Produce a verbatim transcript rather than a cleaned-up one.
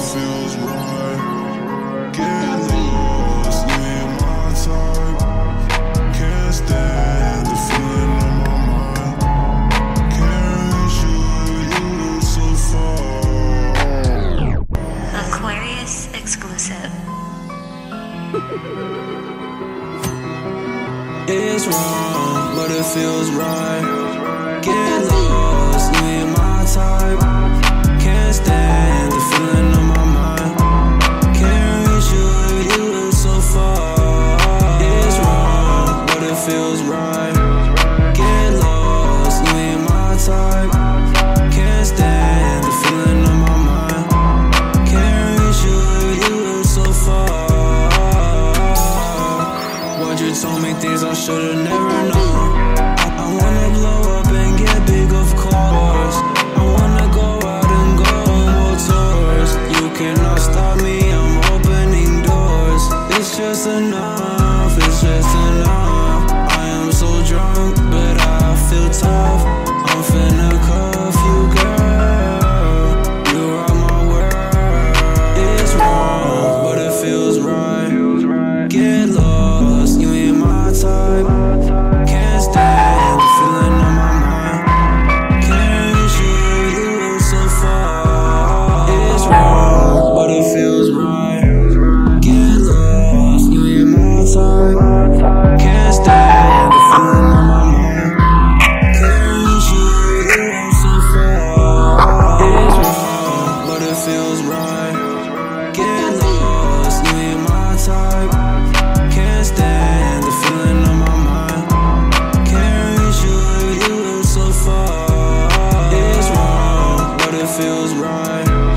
feels right. Get lost, you ain't my type. Can't stand the feeling on my mind. Can't reach you, you look so far. AQUARIUS exclusive. It's wrong, but it feels right. Get lost, you ain't my type. Can't stand the feeling on my mind. Can't reach you, you look so far. It's wrong, but it feels right. Get lost, you ain't my type. Can't stand the feeling on my mind. Can't reach you, you look so far. What you told me, things I should've never known. I, I wanna blow up and get big, of course. I wanna go out and go on more tours. You cannot stop me, I'm opening doors. It's just enough, it's just enough. I am so drunk, but I feel tough. I'm finna cuff you, girl. You are my world. It's wrong, but it feels right. Get lost, you ain't my type. Can't stand the feeling on my mind. Can't reach you, you look so far. It's wrong, but it feels right. Get lost, you ain't my type. Can't stand the feeling on my mind. Can't reach you, you look so far. It's wrong, but it feels right. Get lost, you ain't my type. Can't stand the feeling on my mind. Can't reach you, you look so far. It's wrong, but it feels right.